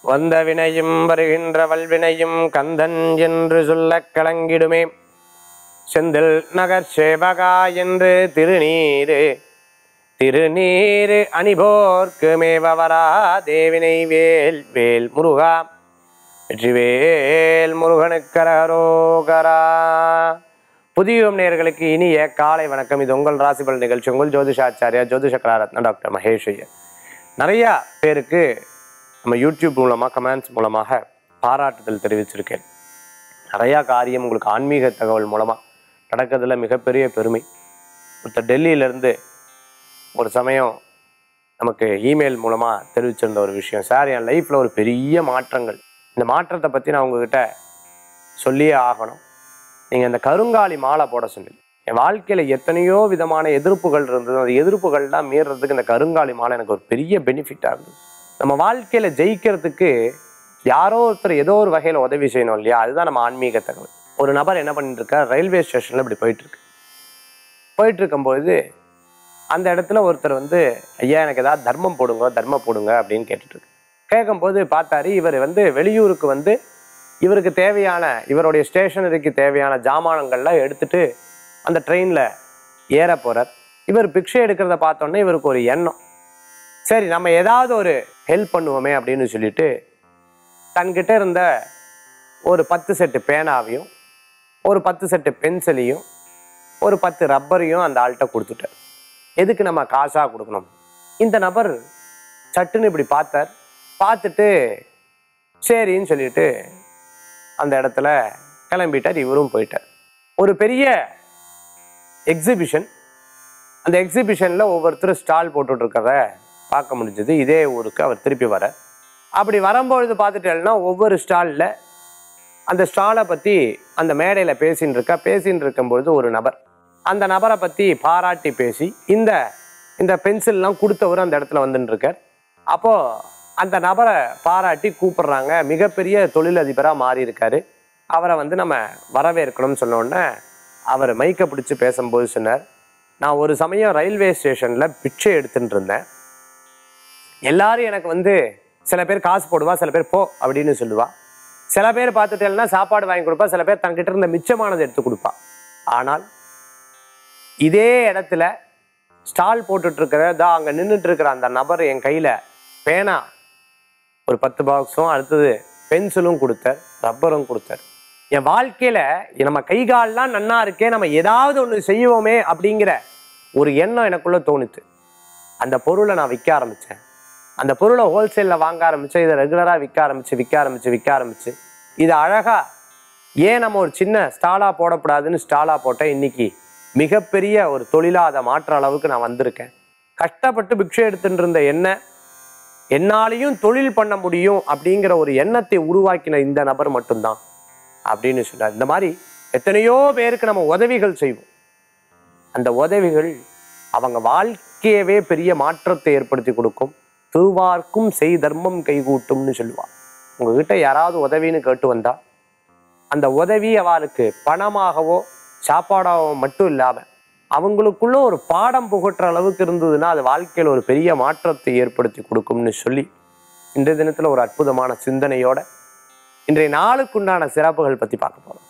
வந்த வினையும் வருகின்ற வல்வினையும் கந்தன் என்று சொல்லக் கலங்கிடுமே. செந்தில் நகர் சேவகா என்று திருநீரு அணிபோர்க்கு மேவரா தேவினை வேல் வேல் முருகா வெற்றிவேல் முருகனுக்கரோகரா. புதிய நேயர்களுக்கு இனிய காலை வணக்கம். இது உங்கள் ராசிபல் நிகழ்ச்சி. உங்கள் ஜோதிஷாச்சாரியா ஜோதிஷக்கலாரத்ன டாக்டர் மகேஷ் ஐயர். நிறையா பேருக்கு நம்ம யூடியூப் மூலமாக கமெண்ட்ஸ் மூலமாக பாராட்டுதல் தெரிவிச்சிருக்கேன். நிறையா காரியம் உங்களுக்கு ஆன்மீக தகவல் மூலமாக நடக்கிறதுல மிகப்பெரிய பெருமை. ஒருத்தர் டெல்லியிலேருந்து ஒரு சமயம் நமக்கு இமெயில் மூலமாக தெரிவிச்சிருந்த ஒரு விஷயம், சார் என் லைஃப்பில் ஒரு பெரிய மாற்றங்கள், இந்த மாற்றத்தை பற்றி நான் உங்ககிட்ட சொல்லியே ஆகணும். நீங்கள் இந்த கருங்காலி மாலை போட சொன்னீங்க. என் வாழ்க்கையில் எத்தனையோ விதமான எதிர்ப்புகள் இருந்தது, அந்த எதிர்ப்புகள்லாம் மீறுறதுக்கு இந்த கருங்காலி மாலை எனக்கு ஒரு பெரிய பெனிஃபிட்டாக இருந்தது. நம்ம வாழ்க்கையில் ஜெயிக்கிறதுக்கு யாரோ ஒருத்தர் ஏதோ ஒரு வகையில் உதவி செய்யணும் இல்லையா? அதுதான் நம்ம ஆன்மீக தகவல். ஒரு நபர் என்ன பண்ணிட்டு இருக்கார், ரயில்வே ஸ்டேஷனில் இப்படி போயிட்டு இருக்கும்போது அந்த இடத்துல ஒருத்தர் ஐயா எனக்கு ஏதாவது தர்மம் போடுங்க அப்படின்னு கேட்டுட்ருக்கு. கேட்கும்போது பார்த்தாரு, இவர் வெளியூருக்கு இவருக்கு தேவையான இவருடைய ஸ்டேஷனரிக்கு தேவையான ஜாமானங்கள்லாம் எடுத்துட்டு அந்த ட்ரெயினில் ஏற போகிறார். இவர் பிக்ஷை எடுக்கிறத பார்த்தோன்னே இவருக்கு ஒரு எண்ணம், சரி நம்ம ஏதாவது ஒரு ஹெல்ப் பண்ணுவோமே அப்படின்னு சொல்லிட்டு தன்கிட்ட இருந்த ஒரு 10 செட்டு பேனாவையும் ஒரு 10 செட்டு பென்சிலையும் ஒரு 10 ரப்பரையும் அந்த ஆள்கிட்ட கொடுத்துட்டார். எதுக்கு நம்ம காசாக கொடுக்கணும்? இந்த நபர் சட்டுன்னு இப்படி பார்த்துட்டு சரின்னு சொல்லிட்டு அந்த இடத்துல கிளம்பிட்டார். இவரும் போயிட்டார். ஒரு பெரிய எக்ஸிபிஷன், அந்த எக்ஸிபிஷனில் ஒவ்வொருத்தரும் ஸ்டால் போட்டுட்ருக்கிறத பார்க்க முடிஞ்சது. இதே ஊருக்கு அவர் திருப்பி வர, அப்படி வரும்பொழுது பார்த்துட்டேன்னா ஒவ்வொரு ஸ்டாலில் அந்த ஸ்டாலை பற்றி அந்த மேடையில் பேசின்னு இருக்கும்பொழுது ஒரு நபர் அந்த நபரை பற்றி பாராட்டி பேசி இந்த பென்சில்லாம் கொடுத்தவர் அந்த இடத்துல வந்துட்டுருக்கார். அப்போது அந்த நபரை பாராட்டி கூப்பிட்றாங்க. மிகப்பெரிய தொழிலதிபராக மாறி இருக்காரு. அவரை நம்ம வரவேற்கணும்னு சொன்னோடனே அவர் மைக்கை பிடிச்சி பேசும்போது சொன்னார், நான் ஒரு சமயம் ரயில்வே ஸ்டேஷனில் பிச்சை எடுத்துட்டு இருந்தேன். எல்லாரும் எனக்கு சில பேர் காசு போடுவா, சில பேர் போ அப்படின்னு சொல்லுவா, சில பேர் பார்த்துட்டேன்னா சாப்பாடு வாங்கி கொடுப்பா, சில பேர் தன்கிட்ட இருந்த மிச்சமானதை எடுத்து கொடுப்பா. ஆனால் இதே இடத்துல ஸ்டால் போட்டுட்ருக்கிறதா அங்கே நின்றுட்டு இருக்கிற அந்த நபர் என் கையில் பேனா ஒரு 10 பாக்ஸும் அடுத்தது பென்சிலும் கொடுத்தார், ரப்பரும் கொடுத்தார். என் வாழ்க்கையில் நம்ம கைகாலெலாம் நன்னா இருக்கே, நம்ம ஏதாவது ஒன்று செய்வோமே அப்படிங்கிற ஒரு எண்ணம் எனக்குள்ளே தோணுச்சு. அந்த பொருளை நான் விற்க ஆரம்பித்தேன். அந்த பொருளை ஹோல்சேலில் வாங்க ஆரம்பித்தேன். இதை ரெகுலராக விற்க ஆரம்பித்து இது அழகாக ஏன் நம்ம ஒரு சின்ன ஸ்டாலாக போடக்கூடாதுன்னு ஸ்டாலாக போட்டேன். இன்றைக்கி மிகப்பெரிய ஒரு தொழிலாக அதை மாற்ற அளவுக்கு நான் வந்திருக்கேன். கஷ்டப்பட்டு பிக்ஷை எடுத்துட்டு இருந்த என்னாலையும் தொழில் பண்ண முடியும் அப்படிங்கிற ஒரு எண்ணத்தை உருவாக்கின இந்த நபர் மட்டும்தான் அப்படின்னு சொன்னார். இந்த மாதிரி எத்தனையோ பேருக்கு நம்ம உதவிகள் செய்வோம். அந்த உதவிகள் அவங்க வாழ்க்கையவே பெரிய மாற்றத்தை ஏற்படுத்தி கொடுக்கும். திருவார்க்கும் செய் தர்மம் கைகூட்டும்னு சொல்லுவாள். உங்ககிட்ட யாராவது உதவின்னு கேட்டு வந்தா அந்த உதவி அவளுக்கு பணமாகவோ சாப்பாடாகவோ மட்டும் இல்லாமல் அவங்களுக்குள்ள ஒரு பாடம் புகட்டுற அளவுக்கு இருந்ததுன்னா அது வாழ்க்கையில் ஒரு பெரிய மாற்றத்தை ஏற்படுத்தி கொடுக்கும்னு சொல்லி இன்றைய தினத்தில் ஒரு அற்புதமான சிந்தனையோட இன்றைய நாளுக்குண்டான சிறப்புகள் பற்றி பார்க்க போகிறோம்.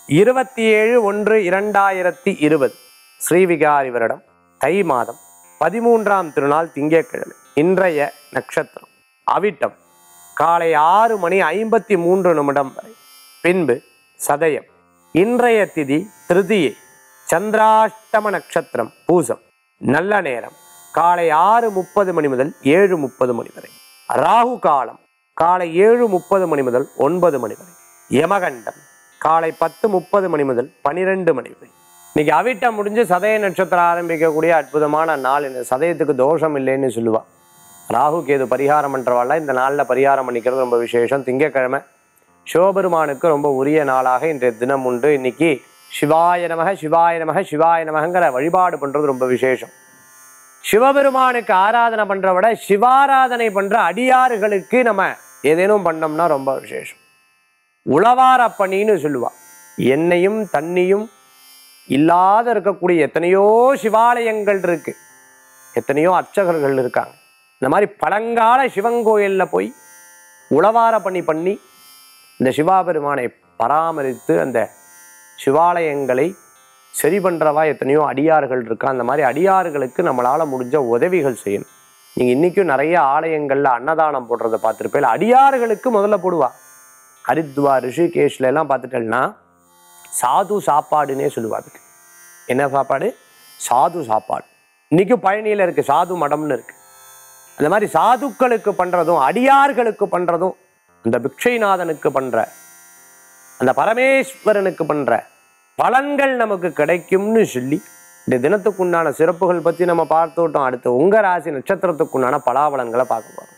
27/1/2020 ஸ்ரீவிகாரி வருடம் தை மாதம் 13ஆம் திருநாள் திங்கட்கிழமை. இன்றைய நட்சத்திரம் அவிட்டம். காலை 6:53 வரை. பின்பு சதயம். இன்றைய திதி திருதியை. சந்திராஷ்டம நட்சத்திரம் பூசம். நல்ல நேரம் காலை 6:30 முதல் 7:30 வரை. ராகு காலம் காலை 7:30 முதல் 9 வரை. யமகண்டம் காலை 10:30 முதல் 12 வரை. இன்னைக்கு அவிட்டம் முடிஞ்சு சதய நட்சத்திரம் ஆரம்பிக்கக்கூடிய அற்புதமான நாள். இந்த சதயத்துக்கு தோஷம் இல்லைன்னு சொல்லுவா. ராகு கேது பரிகாரம் பண்ணுறவாள் இந்த நாளில் பரிகாரம் பண்ணிக்கிறது ரொம்ப விசேஷம். திங்கக்கிழமை சிவபெருமானுக்கு ரொம்ப உரிய நாளாக இன்றைய தினம் உண்டு. இன்னைக்கு சிவாய நமக சிவாய நமக சிவாய நமகங்கிற வழிபாடு பண்ணுறது ரொம்ப விசேஷம். சிவபெருமானுக்கு ஆராதனை பண்ணுற விட சிவாராதனை பண்ணுற அடியாறுகளுக்கு நம்ம ஏதேனும் பண்ணோம்னா ரொம்ப விசேஷம். உழவார பணின்னு சொல்லுவா. எண்ணெயும் தண்ணியும் இல்லாத இருக்கக்கூடிய எத்தனையோ சிவாலயங்கள் இருக்கு, எத்தனையோ அர்ச்சகர்கள் இருக்காங்க. இந்த மாதிரி பழங்கால சிவன் கோயிலில் போய் உளவார பண்ணி இந்த சிவாபெருமானை பராமரித்து அந்த சிவாலயங்களை சரி பண்ணுறவா எத்தனையோ அடியார்கள் இருக்கா. அந்த மாதிரி அடியார்களுக்கு நம்மளால் முடிஞ்ச உதவிகள் செய்யணும். நீங்கள் இன்றைக்கும் நிறைய ஆலயங்களில் அன்னதானம் போடுறதை பார்த்துருப்பேன். அடியார்களுக்கு முதல்ல போடுவா. ஹரித்வார் ரிஷிகேஷ்ல எல்லாம் பார்த்துட்டேன்னா சாது சாப்பாடுன்னே சொல்லுவாங்க. என்ன சாப்பாடு? சாது சாப்பாடு. இன்றைக்கும் பழனியில் இருக்குது சாது மடம்னு இருக்குது. அந்த மாதிரி சாதுக்களுக்கு பண்ணுறதும் அடியார்களுக்கு பண்ணுறதும் அந்த பிக்ஷைநாதனுக்கு பண்ணுற அந்த பரமேஸ்வரனுக்கு பண்ணுற பலன்கள் நமக்கு கிடைக்கும்னு சொல்லி இந்த தினத்துக்குண்டான சிறப்புகள் பற்றி நம்ம பார்த்துட்டோம். அடுத்து உங்கள் ராசி நட்சத்திரத்துக்குண்டான பலாபலன்களை பார்க்க போகிறோம்.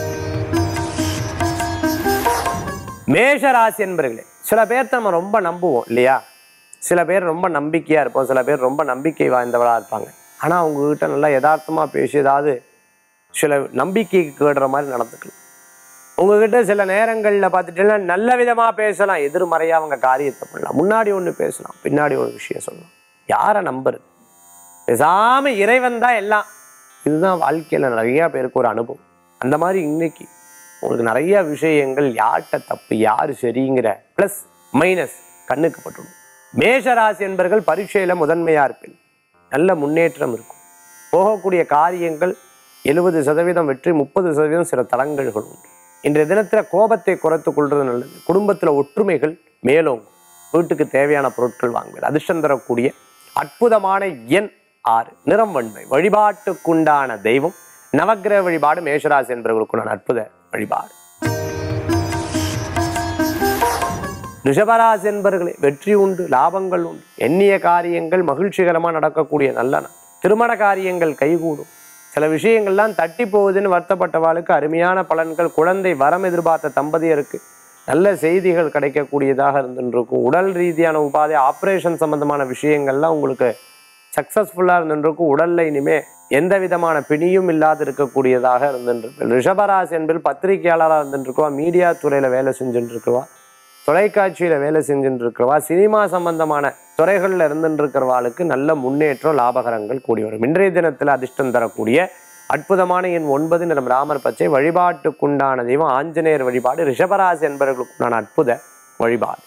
மேஷ ராசி என்பர்களே, சில பேர்த்த நம்ம ரொம்ப நம்புவோம் இல்லையா? சில பேர் ரொம்ப நம்பிக்கையாக இருப்போம், சில பேர் ரொம்ப நம்பிக்கை வாய்ந்தவளாக இருப்பாங்க. ஆனால் அவங்கக்கிட்ட நல்லா யதார்த்தமாக பேசி ஏதாவது சில நம்பிக்கைக்கு கேடுற மாதிரி நடந்துக்கலாம். உங்ககிட்ட சில நேரங்களில் பார்த்துட்டீங்கன்னா நல்ல விதமாக பேசலாம், எதிர்மறையாக அவங்க காரியத்தை பண்ணலாம். முன்னாடி ஒன்று பேசலாம், பின்னாடி ஒரு விஷயம் சொல்லலாம். யாரை நம்புறது? பேசாமல் இறைவன் தான் எல்லாம். இதுதான் வாழ்க்கையில் நிறையா பேருக்கு ஒரு அனுபவம். அந்த மாதிரி இன்னைக்கு உங்களுக்கு நிறைய விஷயங்கள் யார்கிட்ட தப்பு யார் சரிங்கிற ப்ளஸ் மைனஸ் கண்ணுக்கு பட்டுடும். மேஷராசி என்பர்கள் பரீட்சையில் முதன்மையாக இருப்பேன். நல்ல முன்னேற்றம் இருக்கும். போகக்கூடிய காரியங்கள் 70% வெற்றி, 30% சில தடங்கல்கள் உண்டு. இன்றைய தினத்தில் கோபத்தை குறைத்து கொள்வது நல்லது. குடும்பத்தில் ஒற்றுமைகள் மேலோங்கும். வீட்டுக்கு தேவையான பொருட்கள் வாங்குவது. அதிர்ஷ்டம் தரக்கூடிய அற்புதமான எண் 6, நிறம் வெண்மை. வழிபாட்டுக்குண்டான தெய்வம் நவக்கிரக வழிபாடு. மேஷராசி என்பவர்களுக்குண்டான அற்புத வழிபாடு. ரிஷபராசி என்பவர்களே, வெற்றி உண்டு, லாபங்கள் உண்டு. எண்ணிய காரியங்கள் மகிழ்ச்சிகரமாக நடக்கக்கூடிய நல்ல நாள். திருமண காரியங்கள் கைகூடும். சில விஷயங்கள்லாம் தட்டி போகுதுன்னு வருத்தப்பட்டவாளுக்கு அருமையான பலன்கள். குழந்தை வரம் எதிர்பார்த்த தம்பதியருக்கு நல்ல செய்திகள் கிடைக்கக்கூடியதாக இருந்துருக்கும். உடல் ரீதியான உபாதை ஆப்ரேஷன் சம்பந்தமான விஷயங்கள்லாம் உங்களுக்கு சக்சஸ்ஃபுல்லாக இருந்துருக்கும். உடல்ல இனிமே எந்த விதமான பிணியும் இல்லாது இருக்கக்கூடியதாக இருந்துருக்கு. ரிஷபராசி என்பது பத்திரிகையாளராக இருந்துருக்குவா, மீடியா துறையில் வேலை செஞ்சுட்டு இருக்குவா, தொலைக்காட்சியில் வேலை செஞ்சுட்டு இருக்கிறவா, சினிமா சம்பந்தமான துறைகளில் இருந்துட்டு இருக்கிறவாளுக்கு நல்ல முன்னேற்றம் லாபகரங்கள் கூடி வரும். இன்றைய தினத்தில் அதிர்ஷ்டம் தரக்கூடிய அற்புதமான எண் 9, நிறம் ராமர் பச்சை. வழிபாட்டுக்குண்டான தெய்வம் ஆஞ்சநேயர் வழிபாடு. ரிஷபராசி என்பவர்களுக்குண்டான அற்புத வழிபாடு.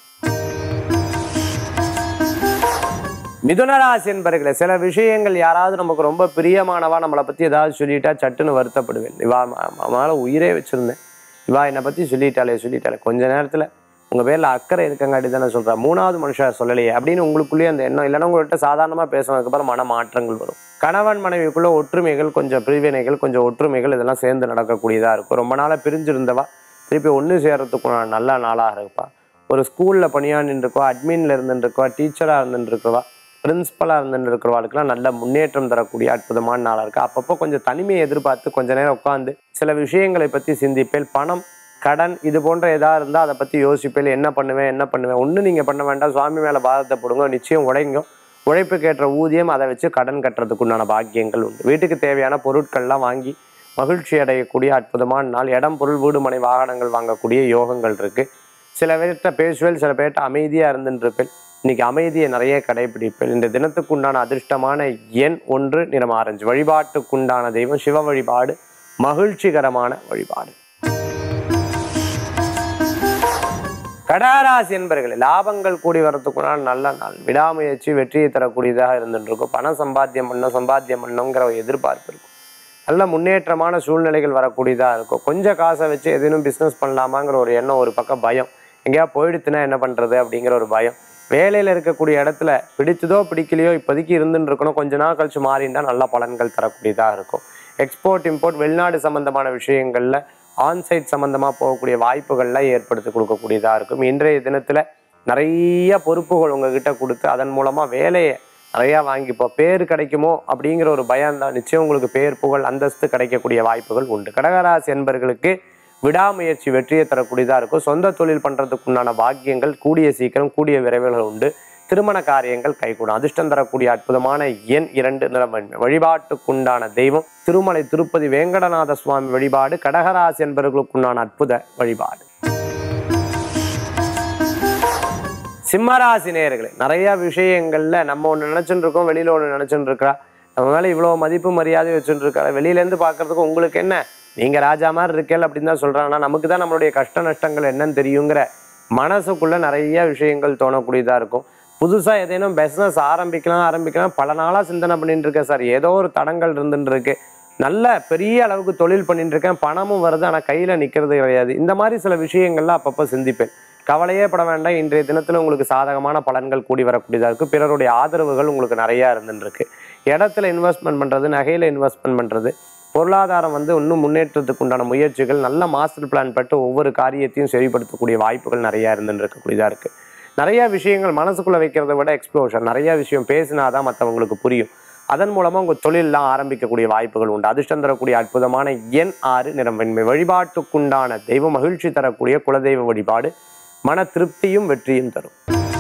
மிதுனராசி என்பவர்களே, சில விஷயங்கள் யாராவது நமக்கு ரொம்ப பிரியமானவா நம்மளை பற்றி ஏதாவது சொல்லிட்டா சட்டுன்னு வருத்தப்படுவேன். இவா அவனால உயிரே வச்சுருந்தேன், இவா என்னை பற்றி சொல்லிட்டாலே கொஞ்ச நேரத்தில் உங்கள் பேரில் அக்கறை இருக்கங்காட்டி தானே சொல்கிறேன், 3வது மனுஷன் சொல்லலையே அப்படின்னு உங்களுக்குள்ளேயே அந்த எண்ணம். இல்லைன்னா உங்கள்கிட்ட சாதாரணமாக பேசுனதுக்கப்புறம் மன மாற்றங்கள் வரும். கணவன் மனைவிக்குள்ள ஒற்றுமைகள், கொஞ்சம் பிரிவினைகள், கொஞ்சம் ஒற்றுமைகள் இதெல்லாம் சேர்ந்து நடக்கக்கூடியதாக இருக்கும். ரொம்ப நாளாக பிரிஞ்சிருந்தவா திருப்பி ஒன்று சேர்றதுக்கு நல்ல நாளாக இருப்பா. ஒரு ஸ்கூலில் பணியான்னு இருக்கவா, அட்மினில் இருந்துருக்கவா, டீச்சராக இருந்துருக்கவா, பிரின்ஸிபலாக இருந்துட்டு இருக்கிறவாளுக்கெல்லாம் நல்ல முன்னேற்றம் தரக்கூடிய அற்புதமான நாளாக இருக்குது. அப்பப்போ கொஞ்சம் தனிமையை எதிர்பார்த்து கொஞ்ச நேரம் உட்காந்து சில விஷயங்களை பற்றி சிந்திப்பேன். பணம், கடன் இது போன்ற ஏதாவது இருந்தால் அதை பற்றி யோசிப்பேன். என்ன பண்ணுவேன் ஒன்றும் நீங்கள் பண்ண வேண்டாம், சுவாமி மேலே பாதத்தை போடுங்க, நிச்சயம் உழைங்க. உழைப்புக்கேற்ற ஊதியம், அதை வச்சு கடன் கட்டுறதுக்கு உண்டான பாக்கியங்கள் உண்டு. வீட்டுக்கு தேவையான பொருட்கள்லாம் வாங்கி மகிழ்ச்சி அடையக்கூடிய அற்புதமான நாள். இடம், பொருள், வீடு, மனை, வாகனங்கள் வாங்கக்கூடிய யோகங்கள் இருக்குது. சில பேர்கிட்ட பேசுவேன், சில பேர்கிட்ட அமைதியாக இருந்துருப்பேன். இன்னைக்கு அமைதியை நிறைய கடைபிடிப்பேன். இந்த தினத்துக்குண்டான அதிர்ஷ்டமான எண் 1, நிறம் ஆரஞ்சு. வழிபாட்டுக்குண்டான தெய்வம் சிவ வழிபாடு. மகிழ்ச்சிகரமான வழிபாடு. கடகராசி என்பர்களே, லாபங்கள் கூடி வரத்துக்குண்டான நல்ல நாள். விடாமுயற்சி வெற்றியை தரக்கூடியதாக இருந்துட்டு இருக்கும். பணம் சம்பாத்தியம் பண்ணணுங்கிற ஒரு எதிர்பார்ப்பு இருக்கும். நல்ல முன்னேற்றமான சூழ்நிலைகள் வரக்கூடியதாக இருக்கும். கொஞ்சம் காசை வச்சு எதுவும் பிஸ்னஸ் பண்ணலாமாங்கிற ஒரு எண்ணம், ஒரு பக்கம் பயம், எங்கேயா போயிடுத்துனா என்ன பண்ணுறது அப்படிங்கிற ஒரு பயம். வேலையில் இருக்கக்கூடிய இடத்துல பிடிச்சதோ பிடிக்கலையோ இப்போதைக்கு இருந்துன்னு இருக்கணும், கொஞ்ச நாள் கழிச்சு மாறினா நல்ல பலன்கள் தரக்கூடியதாக இருக்கும். எக்ஸ்போர்ட், இம்போர்ட், வெளிநாடு சம்பந்தமான விஷயங்களில் ஆன்சைட் சம்பந்தமாக போகக்கூடிய வாய்ப்புகள்லாம் ஏற்படுத்தி கொடுக்கக்கூடியதாக இருக்கும். இன்றைய தினத்தில் நிறைய பொறுப்புகள் உங்ககிட்ட கொடுத்து அதன் மூலமாக வேலையை நிறையா வாங்கிப்போம். பேர் கிடைக்குமோ அப்படிங்கிற ஒரு பயம் தான். நிச்சயம் உங்களுக்கு பேர், புகழ், அந்தஸ்து கிடைக்கக்கூடிய வாய்ப்புகள் உண்டு. கடகராசி என்பர்களுக்கு விடாமுயற்சி வெற்றியை தரக்கூடியதாக இருக்கும். சொந்த தொழில் பண்ணுறதுக்குண்டான பாக்கியங்கள் கூடிய சீக்கிரம் கூடிய விரைவுகள் உண்டு. திருமண காரியங்கள் கைகூடும். அதிர்ஷ்டம் தரக்கூடிய அற்புதமான எண் 2, நிறம் வெண்மை. வழிபாட்டுக்குண்டான தெய்வம் திருமலை திருப்பதி வேங்கடநாத சுவாமி வழிபாடு. கடகராசி என்பவர்களுக்குண்டான அற்புத வழிபாடு. சிம்மராசி நேயர்களே, நிறைய விஷயங்கள்ல நம்ம ஒன்று நினைச்சுட்டு இருக்கோம், வெளியில ஒன்று நினைச்சுட்டு இருக்கா. நம்ம மேல இவ்வளோ மதிப்பு மரியாதை வச்சுட்டு இருக்கா. வெளியிலேருந்து பார்க்கறதுக்கு உங்களுக்கு என்ன, நீங்கள் ராஜா மாதிரி இருக்கேன் அப்படின்னு தான் சொல்கிறாங்கன்னா நமக்கு தான் நம்மளுடைய கஷ்ட நஷ்டங்கள் என்னன்னு தெரியுங்கிற மனசுக்குள்ளே நிறைய விஷயங்கள் தோணக்கூடியதாக இருக்கும். புதுசாக ஏதேனும் பிஸ்னஸ் ஆரம்பிக்கலாம் பல நாளாக சிந்தனை பண்ணிட்டு இருக்கேன் சார், ஏதோ ஒரு தடங்கள் இருந்துட்டு இருக்கு, நல்ல பெரிய அளவுக்கு தொழில் பண்ணிட்டு இருக்கேன், பணமும் வருது ஆனால் கையில் நிற்கிறது கிடையாது. இந்த மாதிரி சில விஷயங்கள்லாம் அப்பப்போ சிந்திப்பேன். கவலையே பட வேண்டாம், இன்றைய தினத்தில் உங்களுக்கு சாதகமான பலன்கள் கூடி வரக்கூடியதாக இருக்குது. பிறருடைய ஆதரவுகள் உங்களுக்கு நிறையா இருந்துருக்கு. இடத்துல இன்வெஸ்ட்மெண்ட் பண்ணுறது, நகையில் இன்வெஸ்ட்மெண்ட் பண்ணுறது, பொருளாதாரம் இன்னும் முன்னேற்றத்துக்கு உண்டான முயற்சிகள், நல்ல மாஸ்டர் பிளான் பட்டு ஒவ்வொரு காரியத்தையும் சரிப்படுத்தக்கூடிய வாய்ப்புகள் நிறையா இருந்துருக்கக்கூடியதாக இருக்குது. நிறையா விஷயங்கள் மனசுக்குள்ளே வைக்கிறத விட எக்ஸ்ப்ளோஷன், நிறையா விஷயம் பேசினாதான் மற்றவங்களுக்கு புரியும். அதன் மூலமாக உங்கள் தொழிலெலாம் ஆரம்பிக்கக்கூடிய வாய்ப்புகள் உண்டு. அதிர்ஷ்டம் தரக்கூடிய அற்புதமான எண் 6, நிறம் வெண்மை. வழிபாட்டுக்குண்டான தெய்வம் மகிழ்ச்சி தரக்கூடிய குலதெய்வ வழிபாடு மன திருப்தியும் வெற்றியும் தரும்.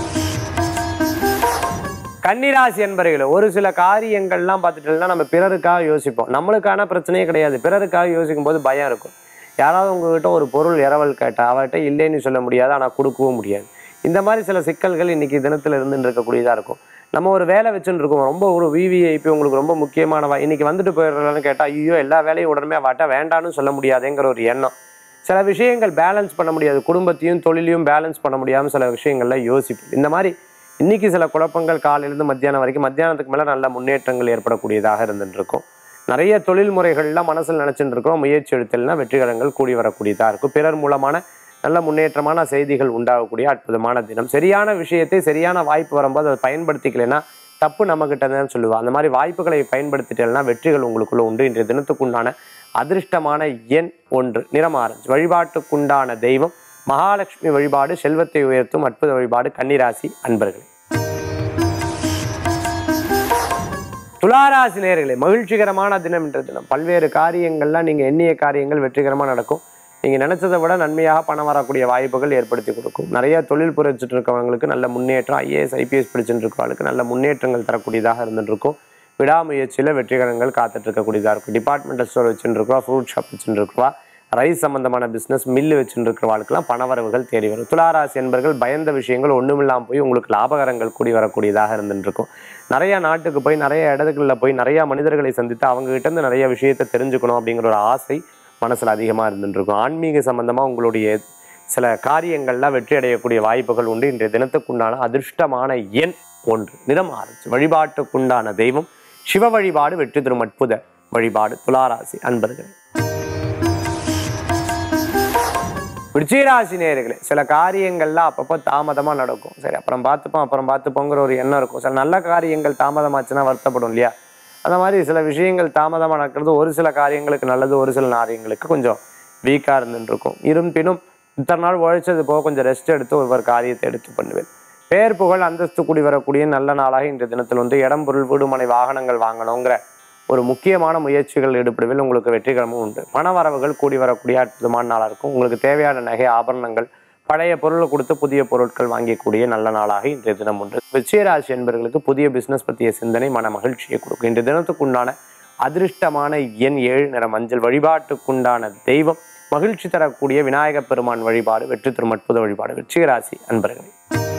கன்னிராசி என்பர்களே, ஒரு சில காரியங்கள்லாம் பார்த்துட்டோம்னா நம்ம பிறருக்காக யோசிப்போம். நம்மளுக்கான பிரச்சனையே கிடையாது, பிறருக்காக யோசிக்கும் போது பயம் இருக்கும். யாராவது உங்ககிட்ட ஒரு பொருள் இரவல் கேட்டால் அவர்கிட்ட இல்லைன்னு சொல்ல முடியாது, ஆனால் கொடுக்கவும் முடியாது. இந்த மாதிரி சில சிக்கல்கள் இன்றைக்கி தினத்தில் இருந்துட்டு இருக்கக்கூடியதாக இருக்கும். நம்ம ஒரு வேலை வச்சுன்னு இருக்கோம், ரொம்ப ஒரு விவிஐபி உங்களுக்கு ரொம்ப முக்கியமானவா, இன்றைக்கி வந்துட்டு போயிடலான்னு கேட்டால் ஐயோ எல்லா வேலையும் உடனே வாட்டா வேண்டான்னு சொல்ல முடியாதுங்கிற ஒரு எண்ணம். சில விஷயங்கள் பேலன்ஸ் பண்ண முடியாது, குடும்பத்தையும் தொழிலையும் பேலன்ஸ் பண்ண முடியாமல் சில விஷயங்கள்லாம் யோசிப்போம். இந்த மாதிரி இன்றைக்கி சில குழப்பங்கள் காலையிலேருந்து மத்தியானம் வரைக்கும், மத்தியானத்துக்கு மேலே நல்ல முன்னேற்றங்கள் ஏற்படக்கூடியதாக இருந்துட்டுருக்கும். நிறைய தொழில் முறைகள்லாம் மனசில் நினச்சிட்டு இருக்கிறோம், முயற்சி எடுத்தல்னா வெற்றிகரங்கள் கூடி வரக்கூடியதாக இருக்கும். பிறர் மூலமான நல்ல முன்னேற்றமான செய்திகள் உண்டாகக்கூடிய அற்புதமான தினம். சரியான விஷயத்தை சரியான வாய்ப்பு வரும்போது அதை பயன்படுத்திக்கலைன்னா தப்பு நம்மக்கிட்ட தான் சொல்லுவாள். அந்த மாதிரி வாய்ப்புகளை பயன்படுத்திட்டேன்னா வெற்றிகள் உங்களுக்குள்ள உண்டு. இன்றைய தினத்துக்குண்டான அதிர்ஷ்டமான எண் 1, நிறம் ஆரஞ்சு. வழிபாட்டுக்குண்டான தெய்வம் மகாலட்சுமி வழிபாடு, செல்வத்தை உயர்த்தும் அற்புத வழிபாடு. கன்னிராசி அன்பர்களே. துளாராசி நேயர்களே, மகிழ்ச்சிகரமான தினம் இன்றைய தினம். பல்வேறு காரியங்கள்லாம் நீங்கள் எண்ணிய காரியங்கள் வெற்றிகரமாக நடக்கும். நீங்கள் நினச்சதை விட நன்மையாக பணம் வரக்கூடிய வாய்ப்புகள் ஏற்படுத்தி கொடுக்கும். நிறைய தொழில் புரிச்சிட்டு இருக்கவங்களுக்கு நல்ல முன்னேற்றம், ஐஏஎஸ் ஐபிஎஸ் படிச்சுட்டு இருக்கவங்களுக்கு நல்ல முன்னேற்றங்கள் தரக்கூடியதாக இருந்துருக்கும். விடாமுயற்சியில் வெற்றிகரங்கள் காத்துட்டு இருக்கக்கூடியதாக இருக்கும். டிபார்ட்மெண்டல் ஸ்டோர் வச்சுட்டு இருக்கிறவா, ஃப்ரூட் ஷாப் வச்சுட்டு இருக்கிறவா, ரைஸ் சம்பந்தமான பிஸ்னஸ் மில்லு வச்சுட்டு இருக்கிறவாளுக்கெல்லாம் பணவரவுகள் தேடி வரும். துளாராசி என்பர்கள் பயந்த விஷயங்கள் ஒன்றுமில்லாமல் போய் உங்களுக்கு லாபகரங்கள் கூடி வரக்கூடியதாக இருந்துருக்கும். நிறையா நாட்டுக்கு போய், நிறைய இடத்துகளில் போய், நிறையா மனிதர்களை சந்தித்து அவங்ககிட்டேருந்து நிறைய விஷயத்தை தெரிஞ்சுக்கணும் அப்படிங்கிற ஒரு ஆசை மனசில் அதிகமாக இருந்துருக்கும். ஆன்மீக சம்பந்தமாக உங்களுடைய சில காரியங்கள்லாம் வெற்றி அடையக்கூடிய வாய்ப்புகள் உண்டு. இன்றைய தினத்துக்குண்டான அதிர்ஷ்டமான எண் 1, நிறம் ஆரஞ்சு. வழிபாட்டுக்குண்டான தெய்வம் சிவ வழிபாடு, வெற்றி தரும் அற்புத வழிபாடு. துளாராசி அன்பர்களே. விருச்சிகராசி நேயர்களே, சில காரியங்கள்லாம் அப்பப்போ தாமதமாக நடக்கும். சரி அப்புறம் பார்த்துப்போங்கிற ஒரு எண்ணம் இருக்கும். சில நல்ல காரியங்கள் தாமதமாச்சுன்னா வருத்தப்படும் இல்லையா? அந்த மாதிரி சில விஷயங்கள் தாமதமாக நடக்கிறது ஒரு சில காரியங்களுக்கு நல்லது, ஒரு சில காரியங்களுக்கு கொஞ்சம் வீக்காக இருந்துருக்கும். இருப்பினும் இத்தனை நாள் உழைச்சது போக கொஞ்சம் ரெஸ்ட் எடுத்து ஒவ்வொரு காரியத்தை எடுத்து பண்ணுவேன். பேர் புகழ் அந்தஸ்து கூடி வரக்கூடிய நல்ல நாளாக இன்றைய தினத்தில் இடம் பொருள் வீடுமனை வாகனங்கள் வாங்கணுங்கிற ஒரு முக்கியமான முயற்சிகள் ஈடுபடுவதில் உங்களுக்கு வெற்றிகரமும் உண்டு. பண வரவுகள் கூடி வரக்கூடிய அற்புதமான நாளாக இருக்கும். உங்களுக்கு தேவையான நகை ஆபரணங்கள், பழைய பொருளை கொடுத்து புதிய பொருட்கள் வாங்கக்கூடிய நல்ல நாளாக இன்றைய தினம் உண்டு. விருச்சிகராசி என்பவர்களுக்கு புதிய பிஸ்னஸ் பற்றிய சிந்தனை மன மகிழ்ச்சியை கொடுக்கும். இன்றைய தினத்துக்குண்டான அதிர்ஷ்டமான எண் 7, நிறம் மஞ்சள். வழிபாட்டுக்குண்டான தெய்வம் மகிழ்ச்சி தரக்கூடிய விநாயக பெருமான் வழிபாடு, வெற்றி தரும் அற்புத வழிபாடு. விருச்சிகராசி அன்பர்களே.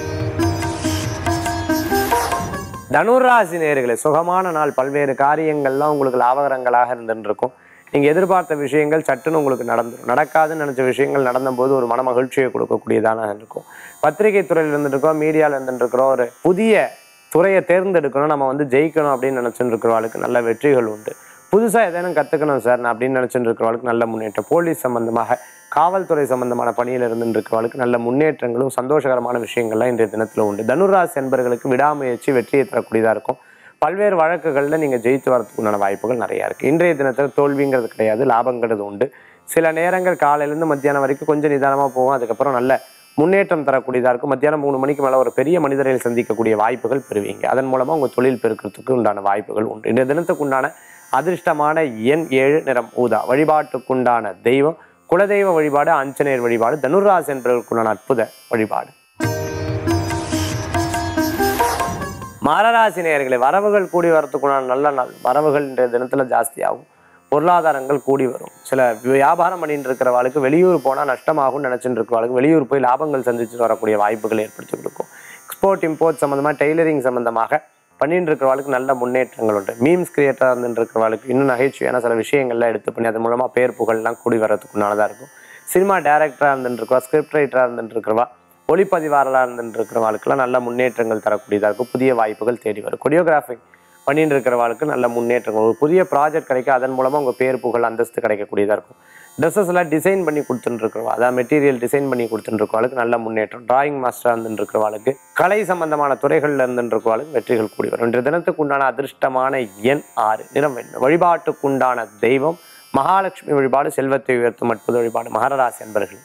தனுராசி நேயர்களே, சுகமான நாள். பல்வேறு காரியங்கள்லாம் உங்களுக்கு லாபகரங்களாக இருந்துருக்கும். நீங்கள் எதிர்பார்த்த விஷயங்கள் சட்டுன்னு உங்களுக்கு நடந்துடும். நடக்காதுன்னு நினச்ச விஷயங்கள் நடந்தபோது ஒரு மன மகிழ்ச்சியை கொடுக்கக்கூடியதான இருக்கும். பத்திரிகை துறையில் இருந்துருக்கோம், மீடியாவில் இருந்துருக்கிறோம், ஒரு புதிய துறையை தேர்ந்தெடுக்கணும், நம்ம ஜெயிக்கணும் அப்படின்னு நினச்சிட்டு இருக்கிறவளுக்கு நல்ல வெற்றிகள் உண்டு. புதுசாக எதேனும் கற்றுக்கணும் சார் நான் அப்படின்னு நினச்சிட்டு இருக்கிறவளுக்கு நல்ல முன்னேற்றம். போலீஸ் சம்பந்தமாக, காவல்துறை சம்பந்தமான பணியில் இருந்துருக்கிறவளுக்கு நல்ல முன்னேற்றங்களும் சந்தோஷகரமான விஷயங்கள்லாம் இன்றைய தினத்தில் உண்டு. தனுராசி என்பர்களுக்கு விடாமுயற்சி வெற்றியை தரக்கூடியதாக இருக்கும். பல்வேறு வழக்குகளில் நீங்கள் ஜெயித்து வரதுக்கு உண்டான வாய்ப்புகள் நிறையா இருக்குது. இன்றைய தினத்தில் தோல்விங்கிறது கிடையாது, லாபங்கிறது உண்டு. சில நேரங்கள் காலையிலேருந்து மத்தியானம் வரைக்கும் கொஞ்சம் நிதானமாக போகும், அதுக்கப்புறம் நல்ல முன்னேற்றம் தரக்கூடியதாக இருக்கும். மத்தியானம் 3 மணிக்கு மேலே ஒரு பெரிய மனிதரை சந்திக்கக்கூடிய வாய்ப்புகள் பெறுவீங்க. அதன் மூலமாக உங்கள் தொழில் பெருக்கிறதுக்கு உண்டான வாய்ப்புகள் உண்டு. இன்றைய தினத்துக்கு உண்டான அதிர்ஷ்டமான எண் 7, நிறம் ஊதா. வழிபாட்டுக்குண்டான தெய்வம் குலதெய்வ வழிபாடு, ஆஞ்சநேயர் வழிபாடு. தனுராசி என்பவர்களுக்குண்டான அற்புத வழிபாடு. மகராசி நேயர்களே, வரவுகள் கூடி வரத்துக்குண்டான நல்ல நாள். வரவுகள் இன்றைய தினத்தில் ஜாஸ்தியாகும், பொருளாதாரங்கள் கூடி வரும். சில வியாபாரம் பண்ணிட்டு இருக்கிறவாளுக்கு வெளியூர் போனால் நஷ்டமாகும் நினச்சிட்டு இருக்கிறவாளுக்கு வெளியூர் போய் லாபங்கள் சந்திச்சுட்டு வரக்கூடிய வாய்ப்புகள் ஏற்படுத்தி கொடுக்கும். எக்ஸ்போர்ட் இம்போர்ட் சம்மந்தமாக, டெய்லரிங் சம்மந்தமாக, பண்ணிட்டு இருக்கிறவளுக்கு நல்ல முன்னேற்றங்கள் உண்டு. மீம்ஸ் கிரியேட்டராக இருந்துட்டு இருக்கிறவளுக்கு இன்னும் நகைச்சுவையான சில விஷயங்கள்லாம் எடுத்து பண்ணி அதன் மூலமாக பேர் புகழ்லாம் கூடி வரதுக்குனாலதான் இருக்கும். சினிமா டைரக்டராக இருந்துட்டு இருக்கிறவா, ஸ்கிரிப்ட் ரைட்டராக இருந்துட்டு இருக்கிறவா, ஒளிப்பதிவாளராக இருந்துட்டு இருக்கிறவளுக்குலாம் நல்ல முன்னேற்றங்கள் தரக்கூடியதாக இருக்கும். புதிய வாய்ப்புகள் தேடி வரும். கொரியோகிராஃபிக் பண்ணிட்டு இருக்கிறவளுக்கு நல்ல முன்னேற்றங்கள், ஒரு புதிய ப்ராஜெக்ட் கிடைக்கும், அதன் மூலமாக உங்கள் பேர் புகழ் அந்தஸ்து கிடைக்கக்கூடியதாக இருக்கும். ட்ரெஸ்ஸஸ் எல்லாம் டிசைன் பண்ணி கொடுத்துட்டு இருக்கிறவா, அதாவது மெட்டீரியல் டிசைன் பண்ணி கொடுத்துட்டு இருக்கிறவளுக்கு நல்ல முன்னேற்றம். டிராயிங் மாஸ்டராக இருந்துட்டு இருக்கிறவளுக்கு, கலை சம்பந்தமான துறைகளில் இருந்துட்டு இருக்கிறவளுக்கு வெற்றிகள் கூடி வரும். இன்றைய தினத்துக்கு உண்டான அதிர்ஷ்டமான எண் 6, நிறம் வெண்மை. வழிபாட்டுக்குண்டான தெய்வம் மகாலட்சுமி வழிபாடு, செல்வத்தை உயர்த்தும் அற்புத வழிபாடு. மகர ராசி அன்பர்கள்.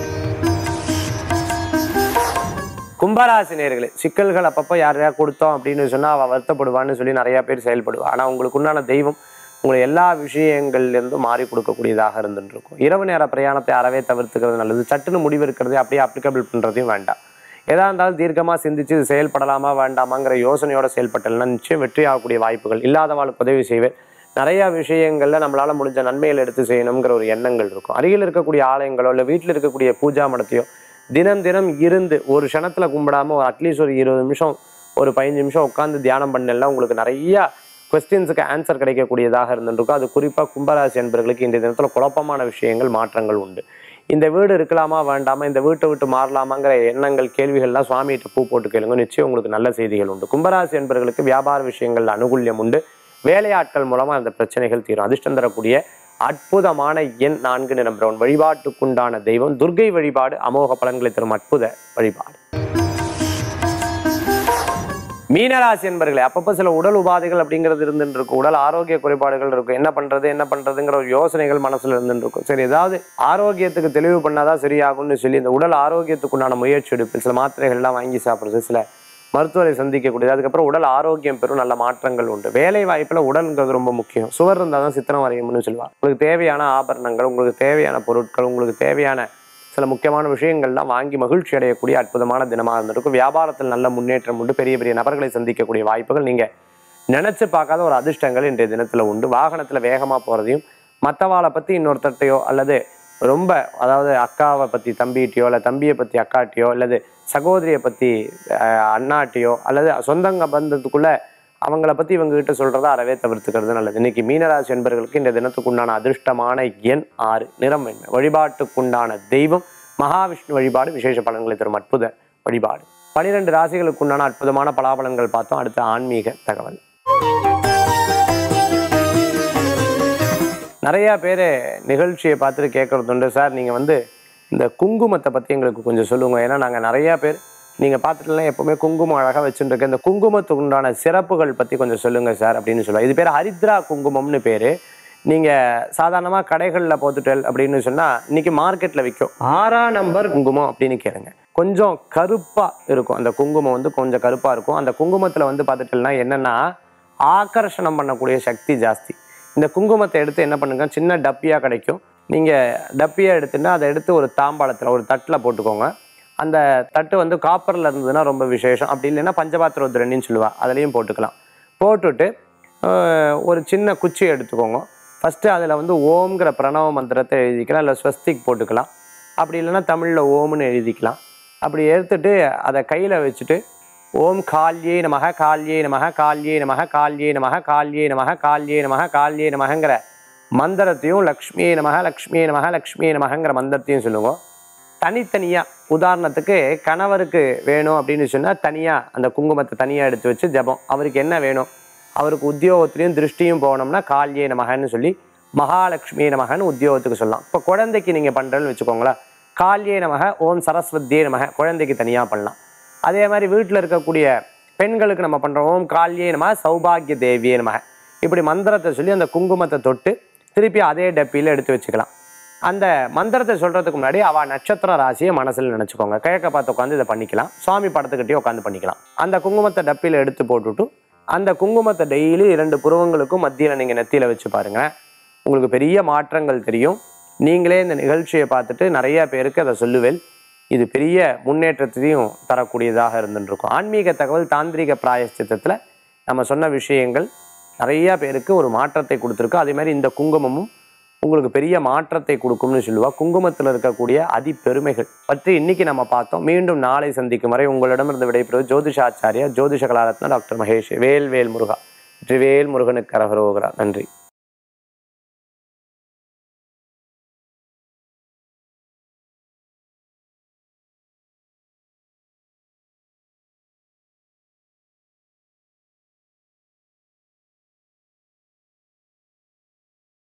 கும்பராசி நேயர்களே, சிக்கல்கள் அப்பப்போ யாரையா கொடுத்தோம் அப்படின்னு சொன்னால் அவள் வருத்தப்படுவான்னு சொல்லி நிறையா பேர் செயல்படுவா. ஆனால் உங்களுக்கு உண்டான தெய்வம் உங்களை எல்லா விஷயங்கள்லேருந்தும் மாறி கொடுக்கக்கூடியதாக இருந்துட்டு இருக்கும். இரவு நேர பிரயாணத்தை அறவே தவிர்த்துக்கிறது நல்லது. சட்டுன்னு முடிவு இருக்கிறதே அப்படியே அப்ளிகபிள் பண்ணுறதையும் வேண்டாம். எதா இருந்தாலும் தீர்க்கமாக சிந்திச்சு இது செயல்படலாமா வேண்டாமாங்கிற யோசனையோட செயல்பட்டல்னா நிச்சயம் வெற்றி ஆகக்கூடிய வாய்ப்புகள். இல்லாதவாளுக்கு உதவி செய்வேன். நிறையா விஷயங்களில் நம்மளால் முடிஞ்ச நன்மைகள் எடுத்து செய்யணுங்கிற ஒரு எண்ணங்கள் இருக்கும். அருகில் இருக்கக்கூடிய ஆலயங்களோ இல்லை வீட்டில் இருக்கக்கூடிய பூஜா மடத்தையோ தினம் தினம் இருந்து ஒரு க்ஷணத்தில் கும்பிடாமல் ஒரு அட்லீஸ்ட் ஒரு 20 நிமிஷம் ஒரு 15 நிமிஷம் உட்காந்து தியானம் பண்ணலாம், உங்களுக்கு நிறையா கொஸ்டின்ஸுக்கு ஆன்சர் கிடைக்கக்கூடியதாக இருந்துருக்கும். அது குறிப்பாக கும்பராசி என்பவர்களுக்கு இந்த தினத்தில் குழப்பமான விஷயங்கள் மாற்றங்கள் உண்டு. இந்த வீடு இருக்கலாமா வேண்டாமா, இந்த வீட்டை விட்டு மாறலாமாங்கிற எண்ணங்கள் கேள்விகள்லாம் சுவாமிகிட்ட பூ போட்டு கேளுங்க, நிச்சயம் உங்களுக்கு நல்ல செய்திகள் உண்டு. கும்பராசி என்பவர்களுக்கு வியாபார விஷயங்கள் அனுகூல்யம் உண்டு. வேலையாட்கள் மூலமாக அந்த பிரச்சனைகள் தீரும். அதிர்ஷ்டம் தரக்கூடிய அற்புதமான எண் 4, நிறம் பிரவுன். வழிபாட்டுக்குண்டான தெய்வம் துர்க்கை வழிபாடு, அமோக பலன்களை தரும் அற்புத வழிபாடு. மீனராசி என்பர்களே, அப்பப்போ சில உடல் உபாதைகள் அப்படிங்கிறது இருந்துட்டு இருக்கும். உடல் ஆரோக்கிய குறைபாடுகள் இருக்கும். என்ன பண்றதுங்கிற ஒரு யோசனைகள் மனசுல இருந்துட்டு இருக்கும். சரி, ஏதாவது ஆரோக்கியத்துக்கு தெளிவு பண்ணாதான் சரியாகும்னு சொல்லி இந்த உடல் ஆரோக்கியத்துக்குண்டான முயற்சி எடுப்பு, சில மாத்திரைகள்லாம் வாங்கி சாப்பிட்றது, சில மருத்துவரை சந்திக்கக்கூடியது. அதுக்கப்புறம் உடல் ஆரோக்கியம் பெறும் நல்ல மாற்றங்கள் உண்டு. வேலை வாய்ப்புல உடல்ங்கிறது ரொம்ப முக்கியம். சுவர் இருந்தால் தான் சித்திரம் வரையும்னு சொல்லுவாங்க. உங்களுக்கு தேவையான ஆபரணங்கள், உங்களுக்கு தேவையான பொருட்கள், உங்களுக்கு தேவையான சில முக்கியமான விஷயங்கள்லாம் வாங்கி மகிழ்ச்சி அடையக்கூடிய அற்புதமான தினமாக இருந்திருக்கும். வியாபாரத்தில் நல்ல முன்னேற்றம் உண்டு. பெரிய பெரிய நபர்களை சந்திக்கக்கூடிய வாய்ப்புகள், நீங்கள் நினைச்சு பார்க்காத ஒரு அதிர்ஷ்டங்கள் இன்றைய தினத்தில் உண்டு. வாகனத்தில் வேகமாக போகிறதையும், மற்றவாளை பற்றி இன்னொருத்தட்டையோ அல்லது ரொம்ப அதாவது அக்காவை பற்றி தம்பிகிட்டையோ இல்லை தம்பியை பற்றி அக்காட்டியோ அல்லது சகோதரியை பற்றி அண்ணாட்டியோ அல்லது சொந்தங்க பந்தத்துக்குள்ளே அவங்கள பற்றி இவங்ககிட்ட சொல்கிறதா அறவே தவிர்த்துக்கிறது நல்லது. இன்னைக்கு மீனராசி என்பவர்களுக்கு இந்த தினத்துக்குண்டான அதிர்ஷ்டமான எண் 6, நிறம் வெண்மை. வழிபாட்டுக்குண்டான தெய்வம் மகாவிஷ்ணு வழிபாடு, விசேஷ பலன்களை தரும் அற்புத வழிபாடு. 12 ராசிகளுக்குண்டான அற்புதமான பலாபலன்கள் பார்த்தோம். அடுத்த ஆன்மீக தகவல். நிறையா பேர் நிகழ்ச்சியை பார்த்துட்டு கேட்குறது உண்டு, சார் நீங்கள் இந்த குங்குமத்தை பற்றி எங்களுக்கு கொஞ்சம் சொல்லுங்கள். ஏன்னா நாங்கள் நிறையா பேர் நீங்கள் பார்த்துட்டுலாம் எப்போவுமே குங்குமம் அழகாக வச்சுட்டுருக்கேன், இந்த குங்குமத்துக்கு உண்டான சிறப்புகள் பற்றி கொஞ்சம் சொல்லுங்கள் சார் அப்படின்னு சொல்லுவாங்க. இது பேர் ஹரித்ரா குங்குமம்னு பேர். நீங்கள் சாதாரணமாக கடைகளில் போட்டுட்டல் அப்படின்னு சொன்னால் இன்றைக்கி மார்க்கெட்டில் விற்கும் 6ஆம் நம்பர் குங்குமம் அப்படின்னு கேளுங்க. கொஞ்சம் கருப்பாக இருக்கும் அந்த குங்குமம், கொஞ்சம் கருப்பாக இருக்கும். அந்த குங்குமத்தில் பார்த்துட்டல்னா என்னென்னா ஆகர்ஷணம் பண்ணக்கூடிய சக்தி ஜாஸ்தி. இந்த குங்குமத்தை எடுத்து என்ன பண்ணுங்க, சின்ன டப்பியாக கிடைக்கும், நீங்கள் டப்பியாக எடுத்துன்னா அதை எடுத்து ஒரு தாம்பாளத்தில் ஒரு தட்டில் போட்டுக்கோங்க. அந்த தட்டு காப்பரில் இருந்ததுன்னா ரொம்ப விசேஷம். அப்படி இல்லைன்னா பஞ்சபாத்திரோத்ரணின்னு சொல்லுவாள், அதுலேயும் போட்டுக்கலாம். போட்டுட்டு ஒரு சின்ன குச்சி எடுத்துக்கோங்க. ஃபஸ்ட்டு அதில் ஓம்ங்கிற பிரணவ மந்திரத்தை எழுதிக்கலாம், இல்லை ஸ்வஸ்திக் போட்டுக்கலாம். அப்படி இல்லைன்னா தமிழில் ஓம்னு எழுதிக்கலாம். அப்படி எடுத்துட்டு அதை கையில் வச்சுட்டு ஓம் கால்யே நமக கால்யே நமக கால்யே நமக கால்யே நமக கால்யே நமக கால்யே நமக கால்யே நமகங்கிற மந்திரத்தையும் லக்ஷ்மியே நமக லக்ஷ்மியே நமக லக்ஷ்மியே நமகங்கிற மந்திரத்தையும் சொல்லுவோம். தனித்தனியாக உதாரணத்துக்கு கணவருக்கு வேணும் அப்படின்னு சொன்னால் தனியாக அந்த குங்குமத்தை தனியாக எடுத்து வச்சு ஜபம். அவருக்கு என்ன வேணும், அவருக்கு உத்தியோகத்துலேயும் திருஷ்டியும் போகணும்னா கால்யே நமகன்னு சொல்லி மகாலட்சுமியே நமகன்னு உத்தியோகத்துக்கு சொல்லலாம். இப்போ குழந்தைக்கு நீங்கள் பண்ணுறேன்னு வச்சுக்கோங்களேன், கால்யே நமக ஓம் சரஸ்வதியே நமக குழந்தைக்கு தனியாக பண்ணலாம். அதே மாதிரி வீட்டில் இருக்கக்கூடிய பெண்களுக்கு நம்ம பண்ணுறோம் ஓம் கால்யே நமக சௌபாகிய தேவியே நமக. இப்படி மந்திரத்தை சொல்லி அந்த குங்குமத்தை தொட்டு திருப்பி அதே டப்பியில் எடுத்து வச்சுக்கலாம். அந்த மந்திரத்தை சொல்கிறதுக்கு முன்னாடி அவள் நட்சத்திர ராசியை மனசில் நினச்சிக்கோங்க. கிழக்க பார்த்து உட்காந்து இதை பண்ணிக்கலாம். சுவாமி படத்துக்கிட்டே உட்காந்து பண்ணிக்கலாம். அந்த குங்குமத்தை டப்பியில் எடுத்து போட்டுவிட்டு அந்த குங்குமத்தை டெய்லி 2 புருவங்களுக்கும் மத்தியில் நீங்கள் நெத்தியில் வச்சு பாருங்கள், உங்களுக்கு பெரிய மாற்றங்கள் தெரியும். நீங்களே இந்த நிகழ்ச்சியை பார்த்துட்டு நிறையா பேருக்கு அதை சொல்லுவேன். இது பெரிய முன்னேற்றத்தையும் தரக்கூடியதாக இருந்துருக்கும். ஆன்மீக தகவல் தாந்திரிக பிராயஷ்சித்தத்தில் நம்ம சொன்ன விஷயங்கள் நிறையா பேருக்கு ஒரு மாற்றத்தை கொடுத்துருக்கு. அதே மாதிரி இந்த குங்குமமும் உங்களுக்கு பெரிய மாற்றத்தை கொடுக்கும்னு சொல்லுவா. குங்குமத்தில் இருக்கக்கூடிய அதி பெருமைகள் பற்றி இன்னைக்கு நம்ம பார்த்தோம். மீண்டும் நாளை சந்திக்கும் வரை உங்களிடமிருந்து விடைபெறுவது ஜோதிஷாச்சாரியா ஜோதிஷ கலாரத்னா டாக்டர் மகேஷ். வேல் வேல் முருகா. வெற்றிவேல் முருகனுக்கு அரகரோகரா. நன்றி.